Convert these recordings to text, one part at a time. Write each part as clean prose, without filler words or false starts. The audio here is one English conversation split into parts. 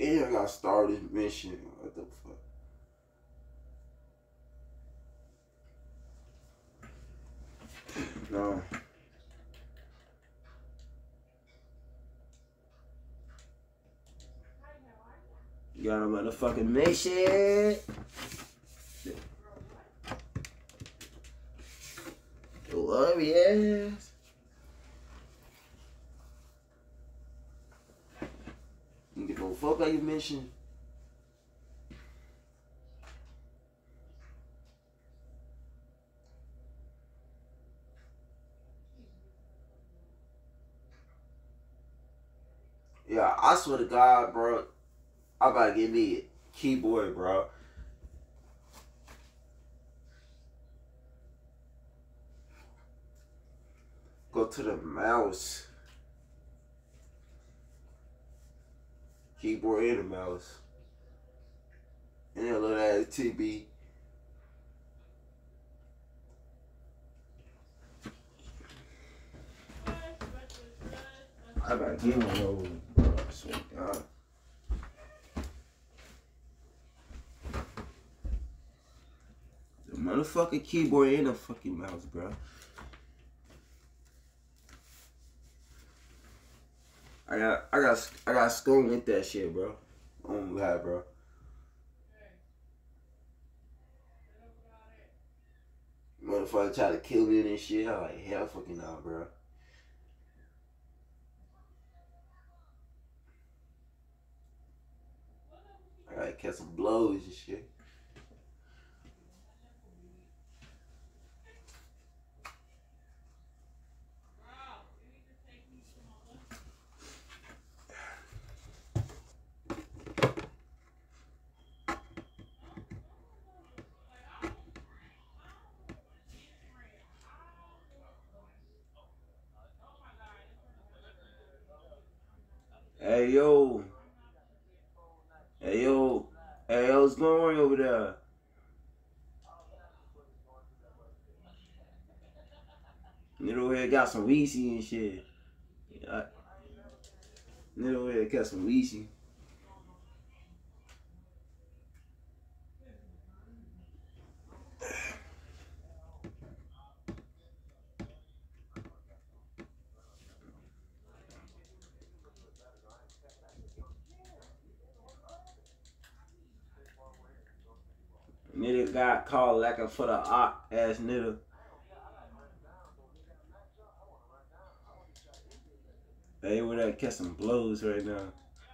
And I got started mission. What the fuck? No. You got a motherfucking mission. Love yes. You give no fuck about your mission. Yeah, I swear to God, bro. I gotta get me a keyboard, bro. Go to the mouse. Keyboard and the mouse. And then look at TV. I gotta get one of those, bro. I swear to God. The motherfucking keyboard and the fucking mouse, bro. I got school with that shit, bro. Oh my God, bro. Motherfucker try to kill me and shit. I'm like, hell fucking nah, bro. I gotta catch some blows and shit. Hey yo. Hey yo. Hey yo, what's going on over there? Nigga over here got some Weezy and shit. Nigga over here got some Weezy. Nigga got called lacking for the op ass nigga. Hey, over there catch some blows right now.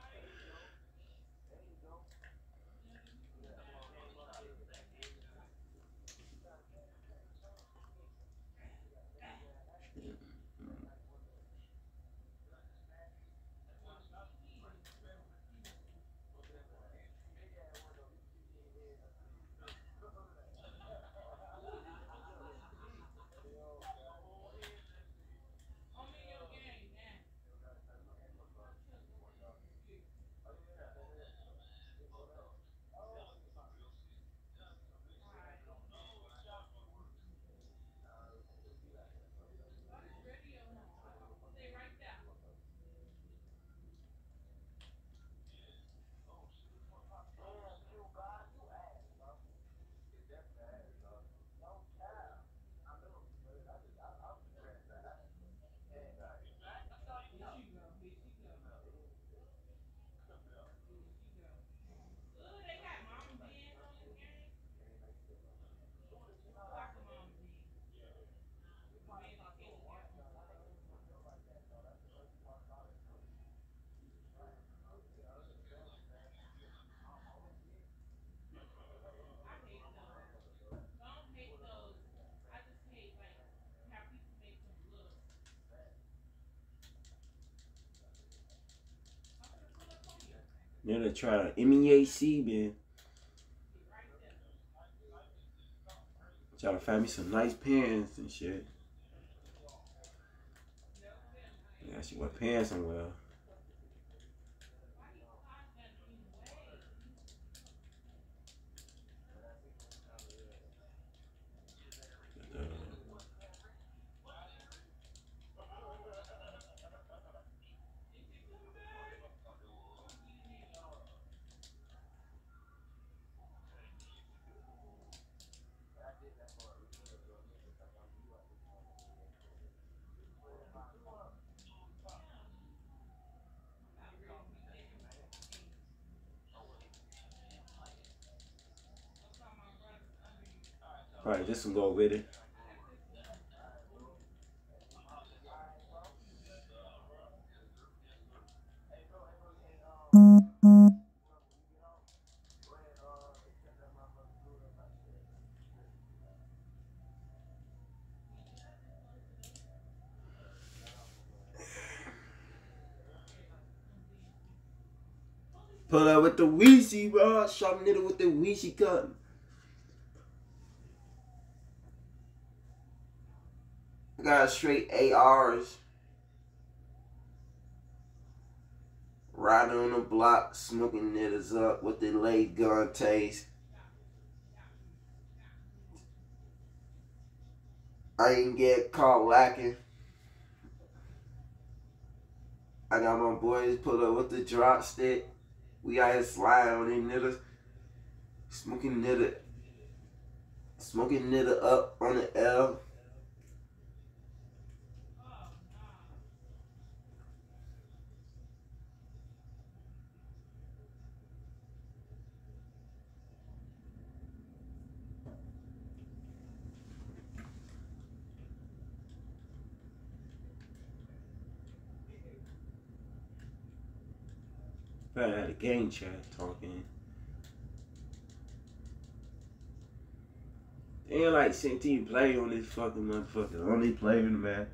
Nigga try to MEAC, man. Try to find me some nice pants and shit. Yeah, she wear pants somewhere. Probably this one go with it. Pull up with the Weezy, bro. Sharp nigga with the Weezy cut. I got straight ARs. Riding on the block, smoking niggas up with the late gun taste. I ain't get caught lacking. I got my boys pull up with the drop stick. We out here sliding on these niggas. Smoking nigga up on the L. I had a gang chat talking. They ain't like Sentine play on this fucking motherfucker. Only player in the man.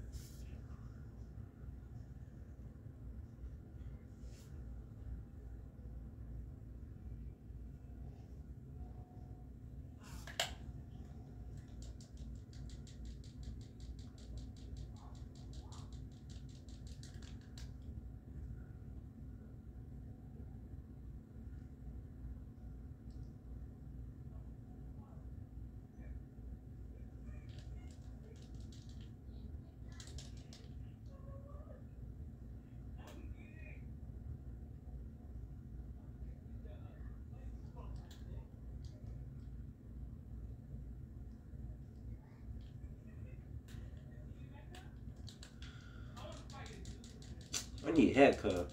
I need a haircut.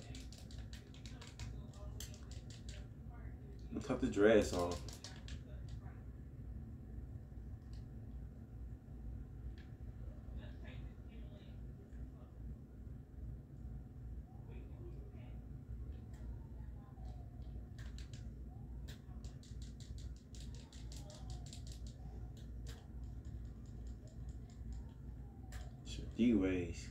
Cut the dress off. D-Ways.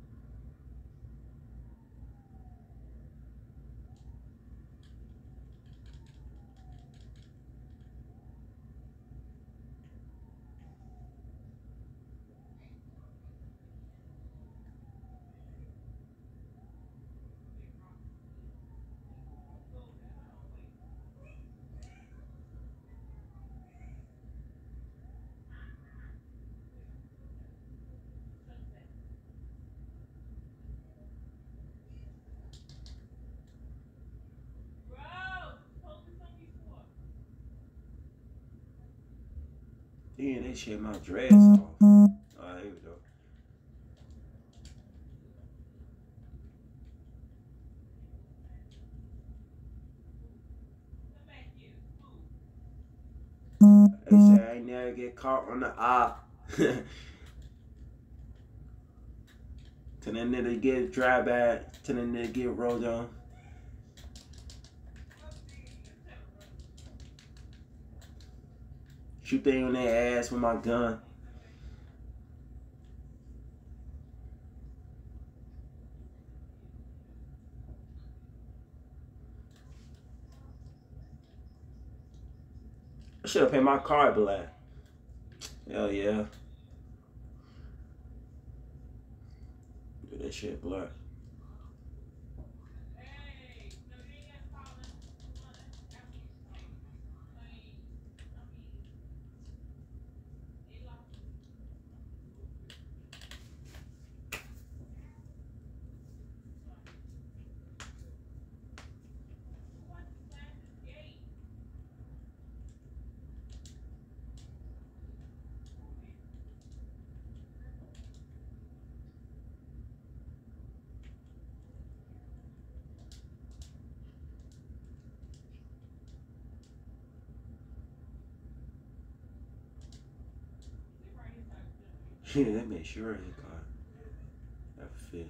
Damn, they shit my dress off. Alright, here we go. They say I ain't never get caught on the op. Till that nigga get dry back. Till that nigga get rolled on. Shoot they on their ass with my gun. I should have paid my card black. Hell yeah. Do that shit black. Yeah, they made sure he got that fit.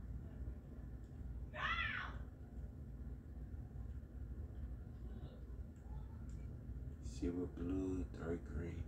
Silver blue, dark green.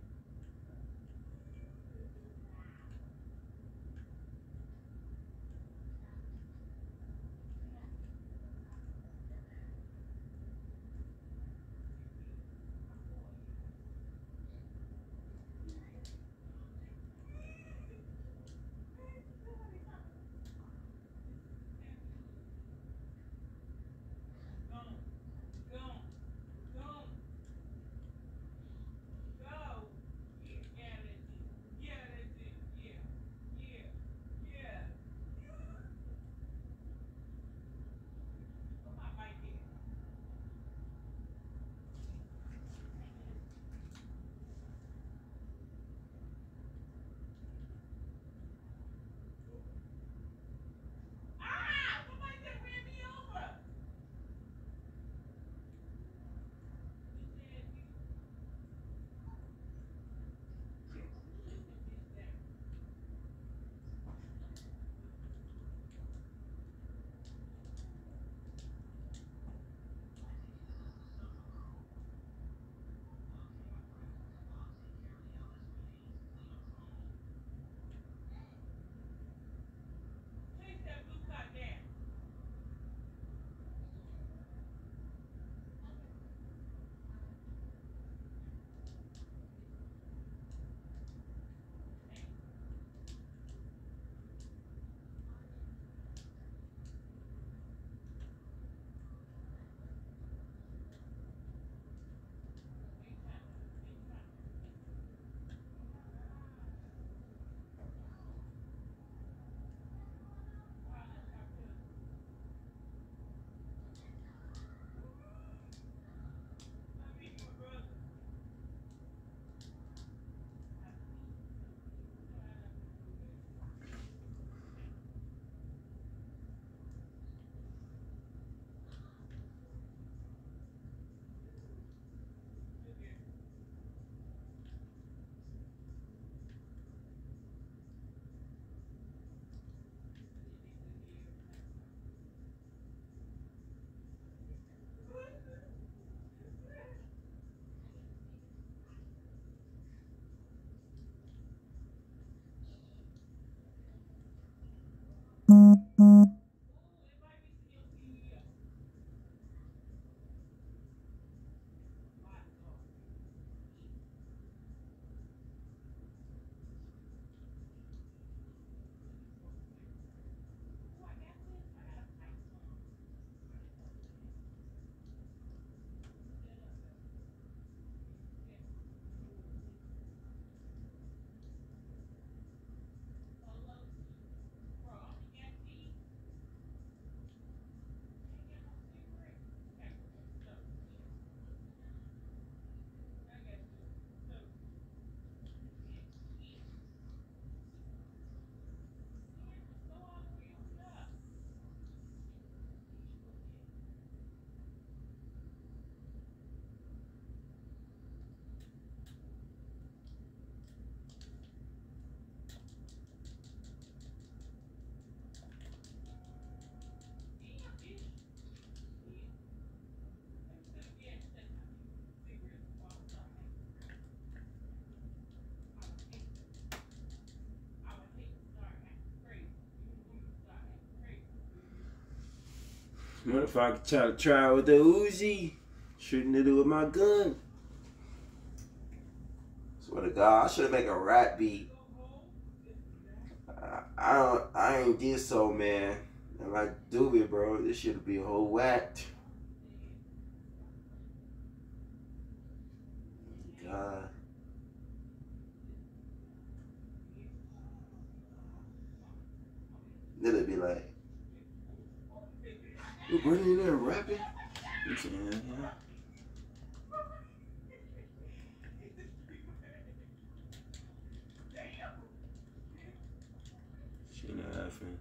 What if I could try with the Uzi? Shooting it with my gun. Swear to God, I should make a rap beat. I ain't did so, man. If I do it, bro, this should be a whole whacked. God. Then it'd be like, you running in there rapping? You saying, yeah. She not laughing.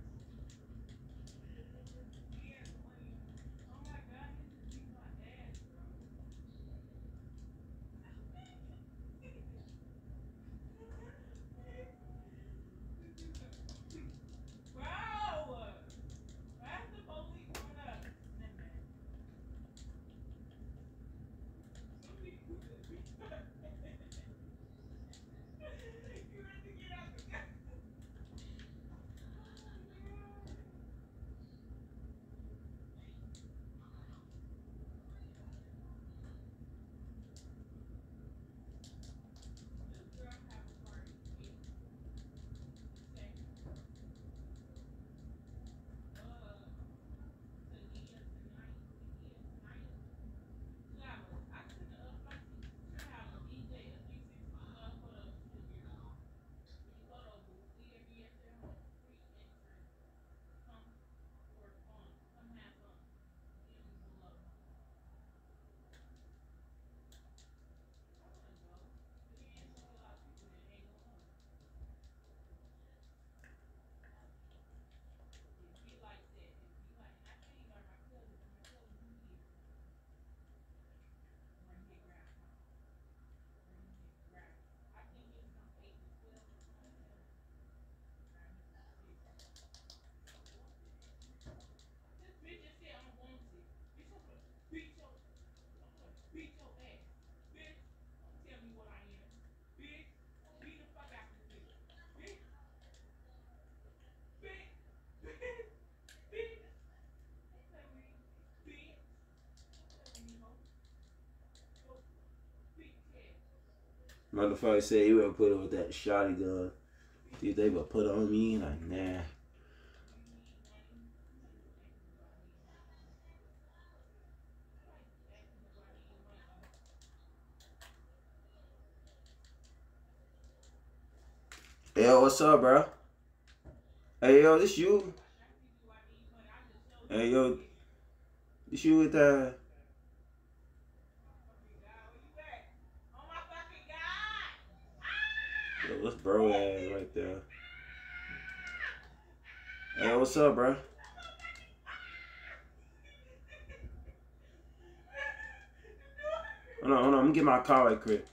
Motherfucker said he would put it with that shotgun. Dude, they would put it on me, like, nah. Hey, yo, what's up, bro? Hey, yo, this you? Hey, yo, this you with that? Yo, what's bro ass right there? Hey, yo, what's up, bro? Hold on, I'm gonna get my car right quick.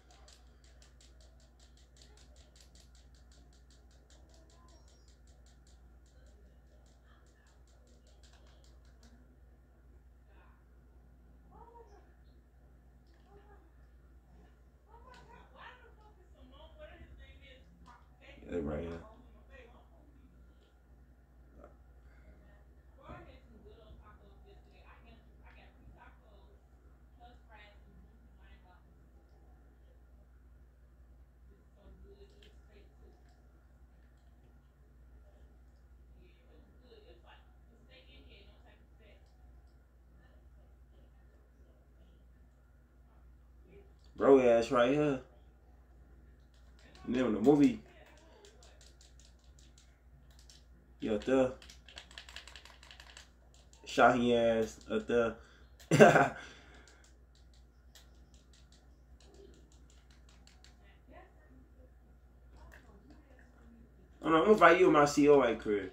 Yeah, right here. Bro ass right here. And then when the movie, you up there, shot his ass up there. Hold on, I'm gonna invite you in my COA crib.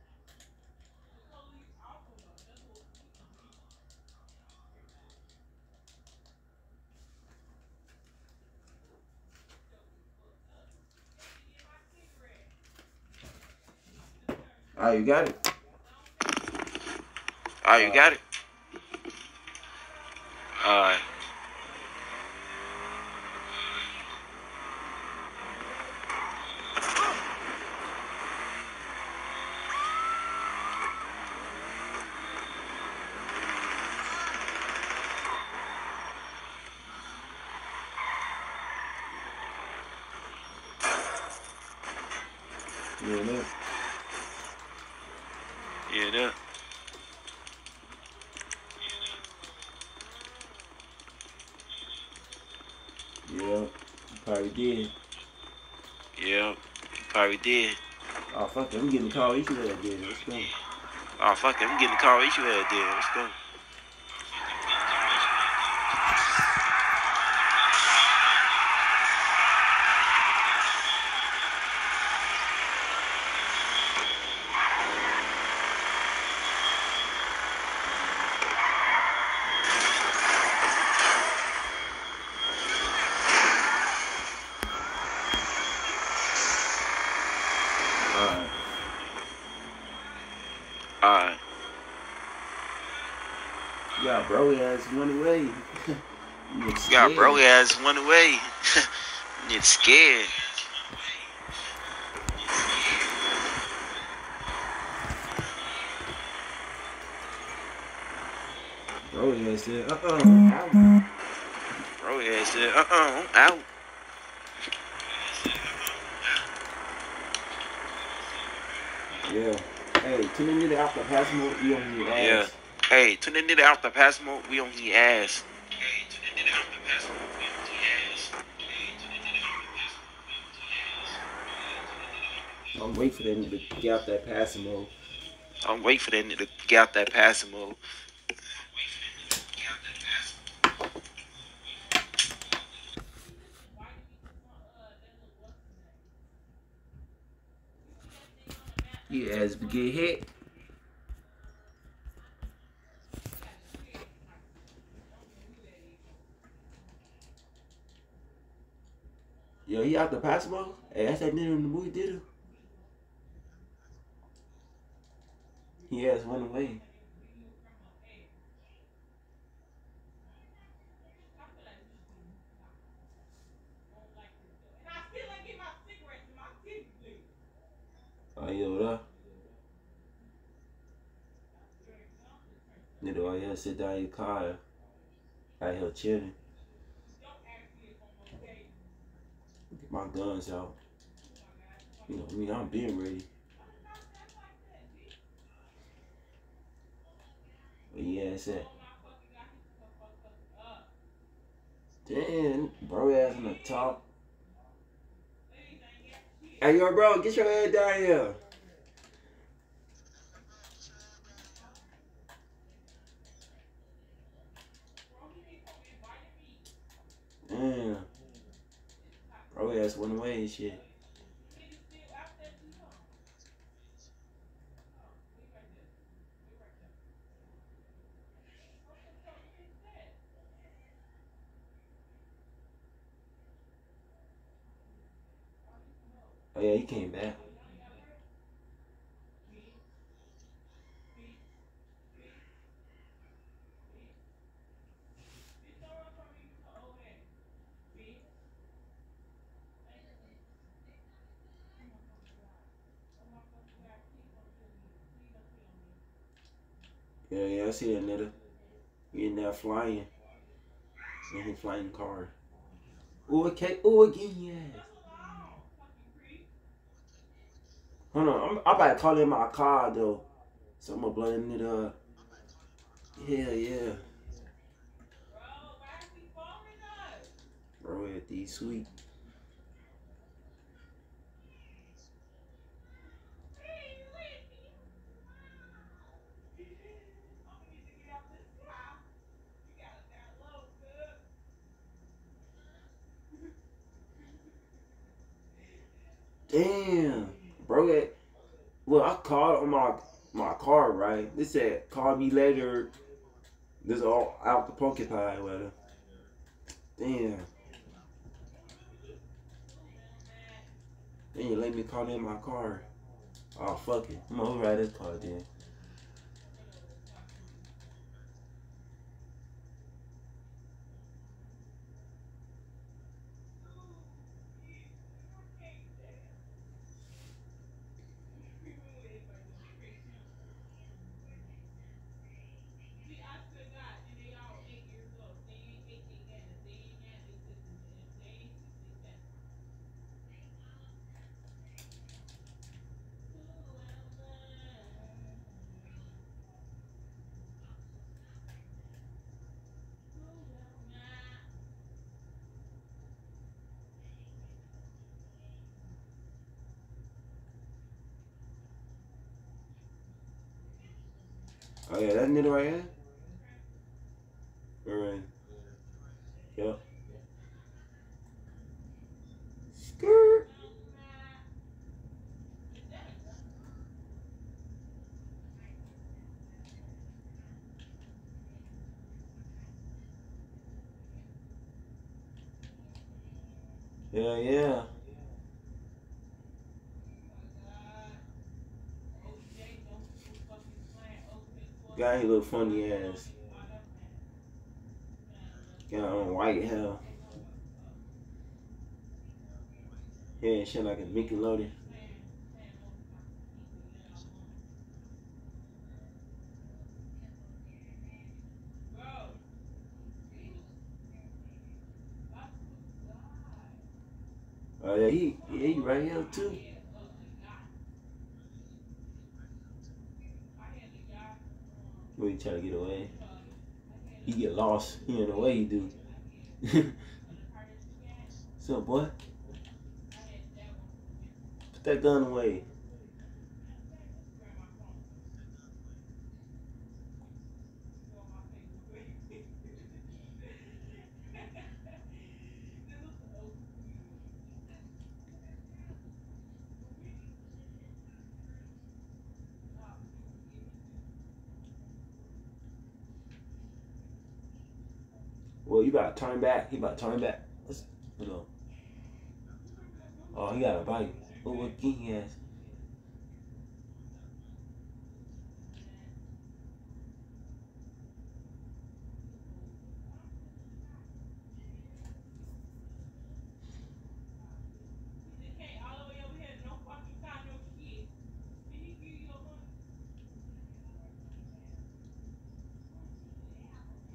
Alright, you got it? Alright, you got it? Alright. You know? Yeah, no. Yeah, probably did. Yeah, probably did. Oh, fuck it, I'm getting the call. You should have did. Let's go. Oh, fuck it, I'm getting the call each you had there. Let's go. Alright. Alright. Yeah, bro ass one away. Got bro ass one away. Get scared. Bro ass said, out. Bro ass said, I'm out. Yeah. Hey, tune into the after pass mode. We on your ass. Yeah. Hey, tune into the after pass mode. We on his ass. I'm waiting for them to get out that passing mode. I'm waiting for that nigga to get out that passing mode. Your ass get hit. Yo, he out the pass mode? Hey, that's that nigga in the movie theater. He has one away. Oh, yo, what up? Nigga, all you had to sit down in your car. Out here chilling. my guns out. You know, I mean, I'm being ready. But yeah, it's that. Damn, bro ass on the top. Hey, yo, bro, get your head down here. Damn. Bro ass went away and shit. Oh, yeah, he came back. Yeah, I see that nigga. He in there flying. And he flying car. Ooh, okay. Ooh, again, yes. Hold on, I'm about to call in my car, though. So I'm gonna blend it up. Yeah, yeah. Bro, at these sweet. Damn. Bro, well, I called on my car, right? This said, call me later. This all out the pocket pie, whatever. Damn. Then you let me call in my car. Oh, fuck it. I'm gonna ride this car then. Oh, yeah, that nigga right here? Alright. Yep. Skirt. Yeah, yeah. Guy, he look funny ass. Got on white hair. Yeah, and shit like a Mickey Loaded. Oh, yeah, he right here too. When he try to get away. He get lost. He in the way he do. What's up, boy? Put that gun away. Well, you about to turn back. He about to turn back. Let's go. Oh, he got a bite. Oh, what geeky ass.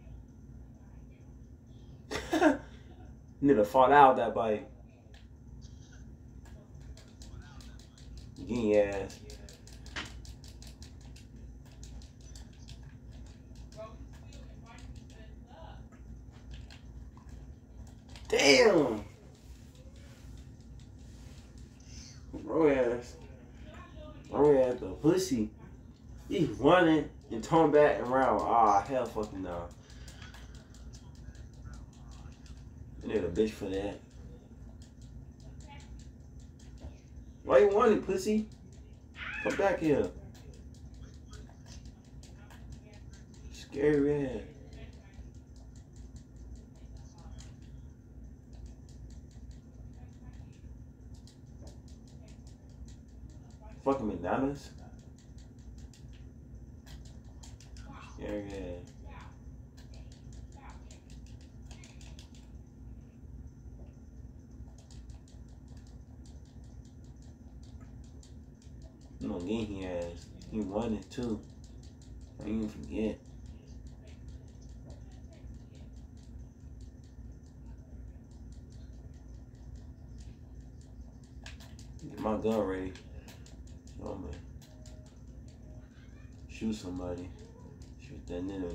Nigga fall out that bite. Getting your ass. Damn! Bro ass. Bro ass the pussy. He's running and turn back around. Ah, hell fucking no. You need a bitch for that. Why you want it, pussy? Come back here. Scary ass. Fucking McDonald's. Scary ass. You know, getting his ass. He won it too. I ain't even forget. Get my gun ready. Oh man. Shoot somebody. Shoot that nigga in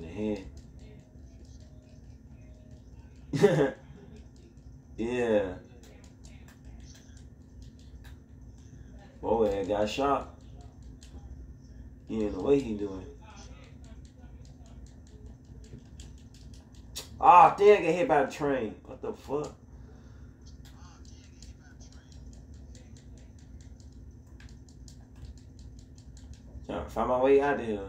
the head. Yeah. Boy, got shot. He in the way he doing. Ah, damn, get hit by the train. What the fuck? Trying to find my way out of here.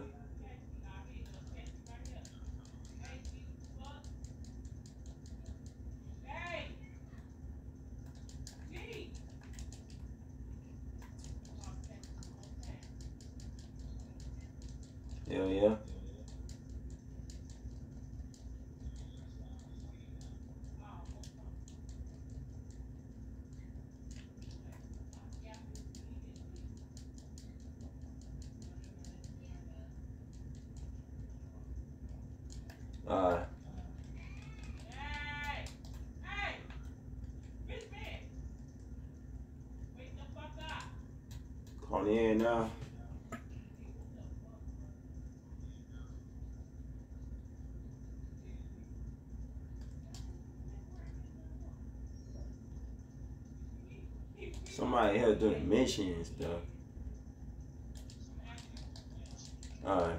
Hell yeah. Alright. Call in now. Somebody here doing mission and stuff. Alright.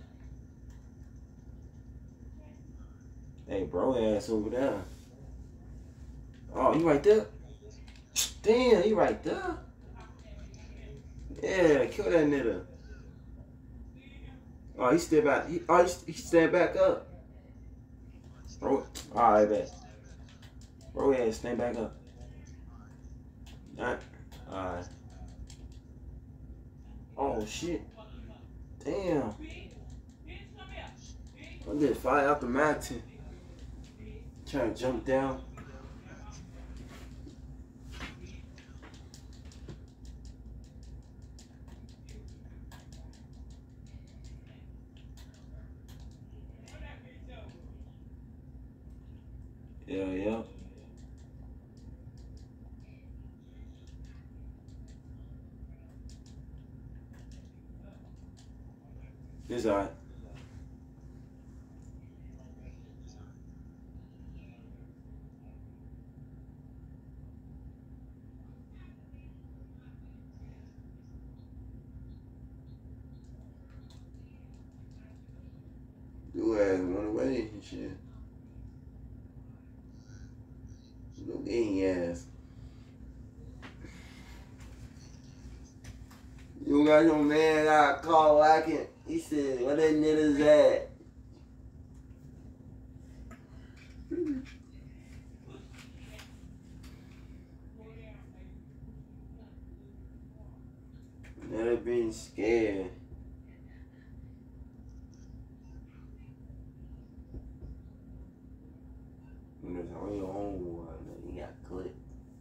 Hey, bro ass over there. Oh, you right there? Damn, he right there. Yeah, kill that nigga. Oh, he still back. He stand back up. Bro, alright, bet. Bro, yeah, stand back up. Alright. Oh shit. Damn. I did fly out the mountain. Trying to jump down. Yeah. It's alright. Do ass run away and shit. No getting ass. You got no man I call lacking. He said, where that niggas at? Never been scared. When there's only your own one, you got clipped.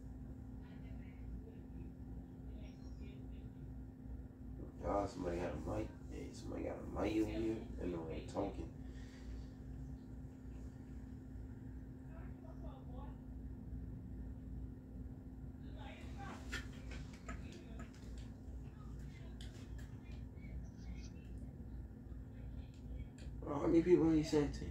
Oh, somebody got a mic. Hey, somebody got a mic in here. And no one talking. How many people he sent to?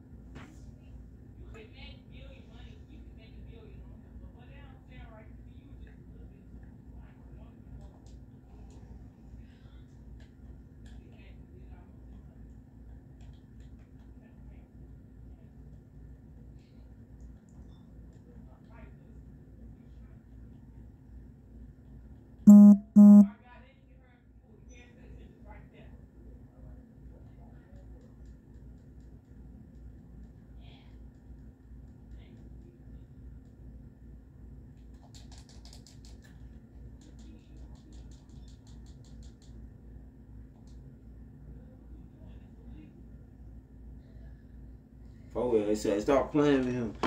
Oh yeah, they said stop playing with him.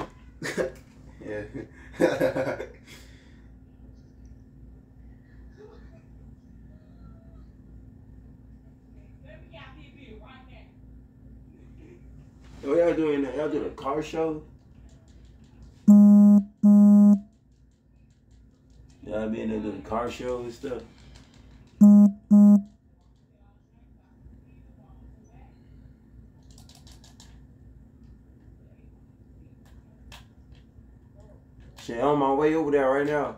Yeah. What y'all doing? Y'all doing a car show? Y'all being there doing car show and stuff? Shit, I'm on my way over there right now.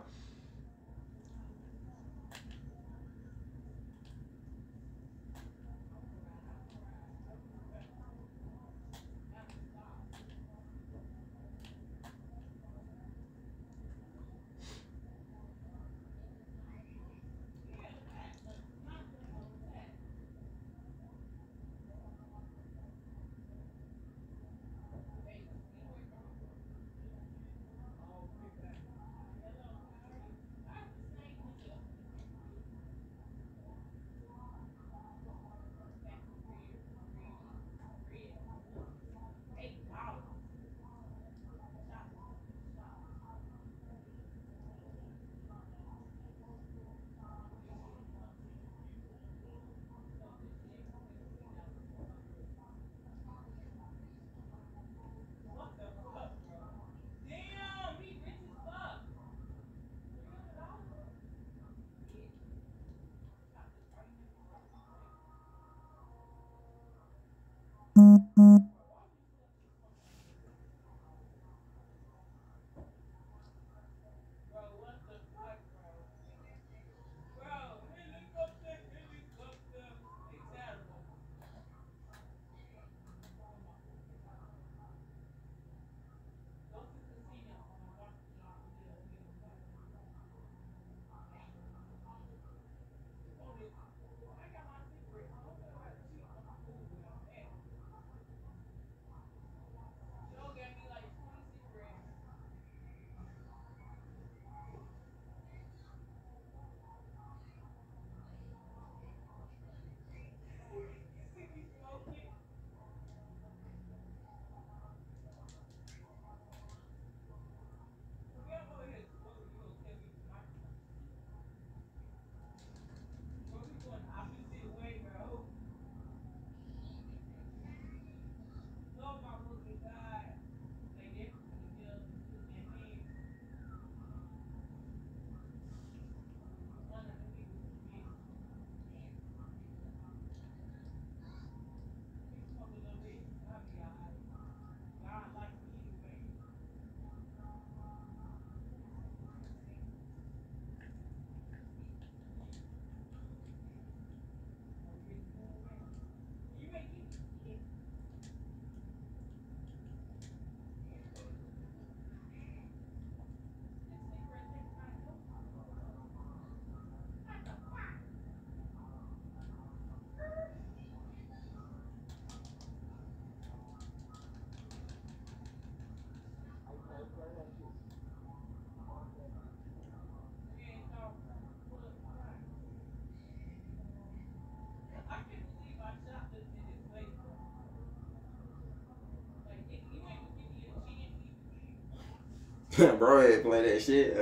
Bro, ain't play that shit.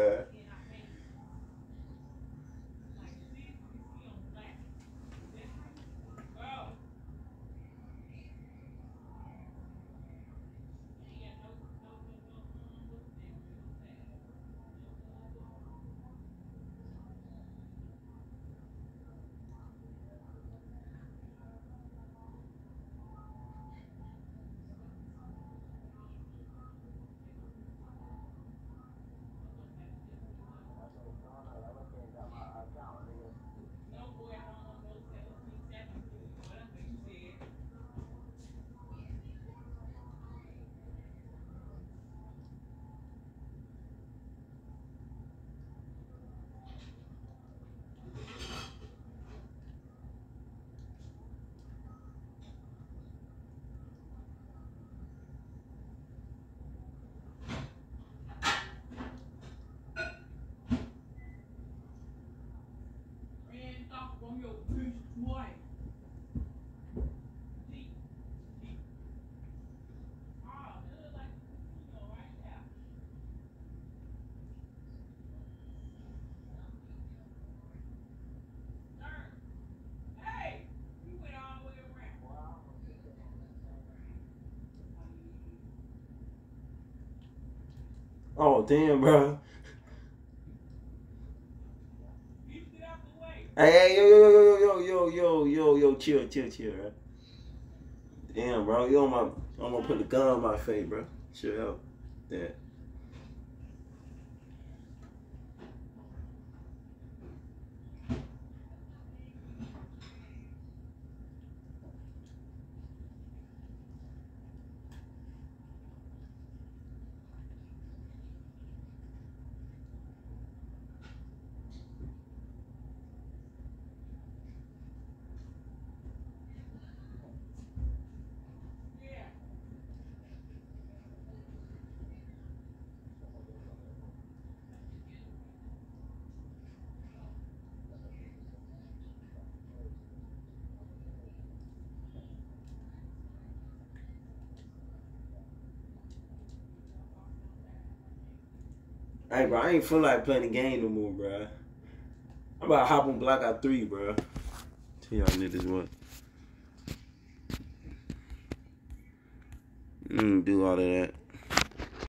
Oh damn, bro. Hey, yo, chill, right? Damn, bro, I'm gonna put the gun on my face, bro. Chill out. Yeah. Hey, bro, I ain't feel like playing the game no more, bro. I'm about to hop on Blackout 3, bro. Tell y'all niggas what. Do all of that.